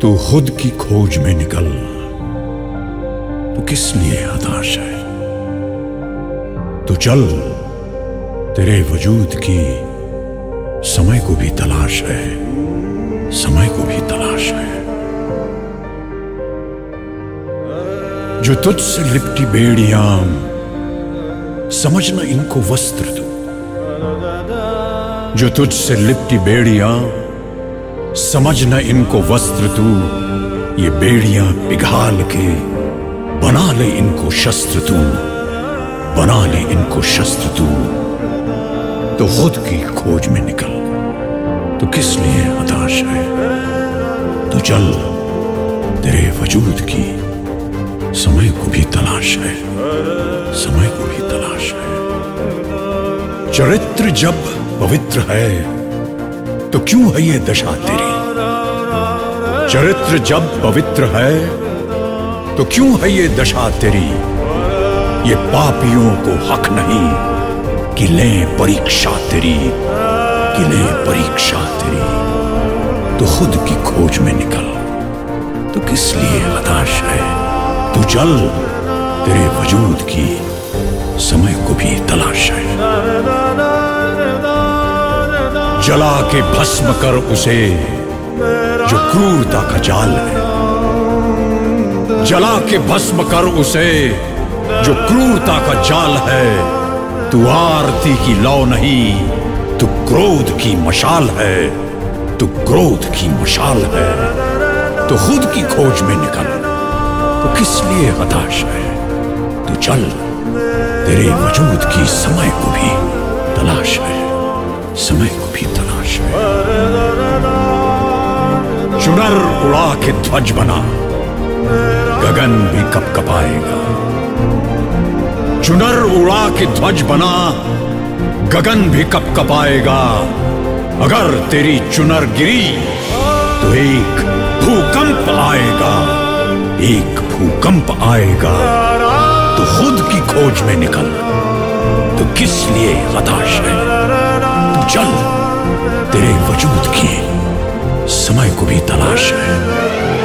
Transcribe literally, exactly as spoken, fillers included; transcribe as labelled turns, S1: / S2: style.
S1: तू खुद की खोज में निकल, तू किस लिए हताश है। तू चल, तेरे वजूद की समय को भी तलाश है, समय को भी तलाश है। जो तुझसे लिपटी बेड़ियां, समझना इनको वस्त्र तू। जो तुझसे लिपटी बेड़ियां, समझना इनको वस्त्र तू। ये बेड़ियां पिघाल के बना ले इनको शस्त्र तू, बना ले इनको शस्त्र तू। तो खुद की खोज में निकल, तो किस लिए हताश है। तो चल, तेरे वजूद की समय को भी तलाश है, समय को भी तलाश है। चरित्र जब पवित्र है तो क्यों है ये दशा तेरी। चरित्र जब पवित्र है तो क्यों है ये दशा तेरी। ये पापियों को हक नहीं कि लें परीक्षा तेरी, कि लें परीक्षा तेरी। तो खुद की खोज में निकल, तो किस लिए हताश है। तू चल, तेरे वजूद की समय को भी तलाश है। जला के भस्म कर उसे जो क्रूरता का जाल है। जला के भस्म कर उसे जो क्रूरता का जाल है। तू आरती की लौ नहीं, तू क्रोध की मशाल है, तू क्रोध की मशाल है। तो खुद की खोज में निकल, तो किस लिए हताश है। तू चल, तेरे वजूद की समय को भी तलाश है, समय को भी तलाश है। चुनर उड़ा के ध्वज बना, गगन भी कप कपाएगा। चुनर उड़ा के ध्वज बना, गगन भी कप कपाएगा। अगर तेरी चुनर गिरी तो एक भूकंप आएगा, एक भूकंप आएगा। तो खुद की खोज में निकल, तो किस लिए हताश है। तू चल, तेरे वजूद की समय को भी तलाश है।